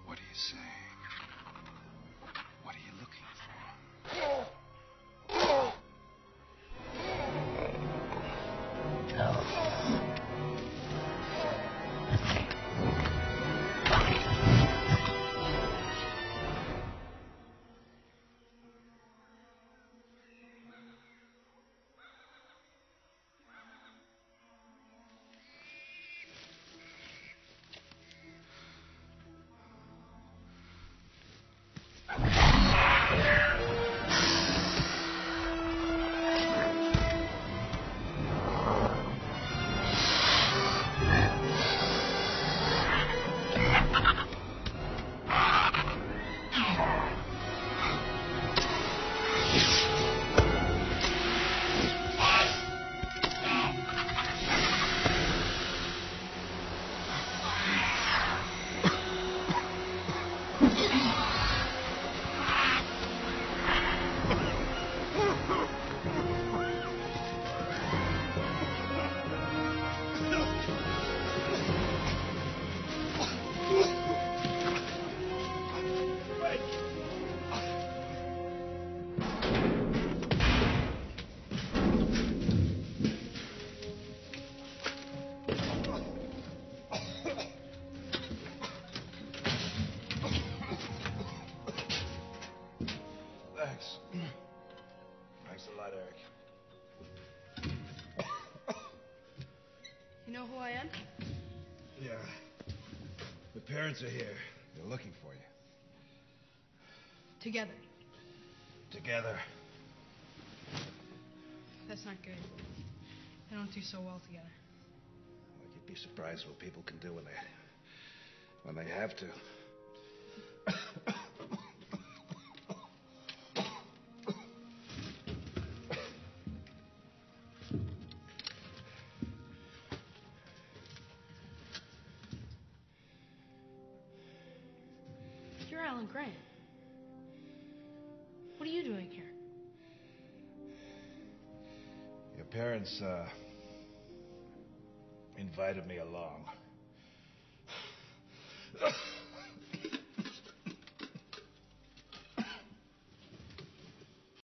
What do you say? What are you looking for? Thanks a lot, Eric. You know who I am? Yeah. The parents are here. They're looking for you. Together. Together. That's not good. They don't do so well together. Well, you'd be surprised what people can do when they have to. You're Alan Grant. What are you doing here? Your parents, invited me along.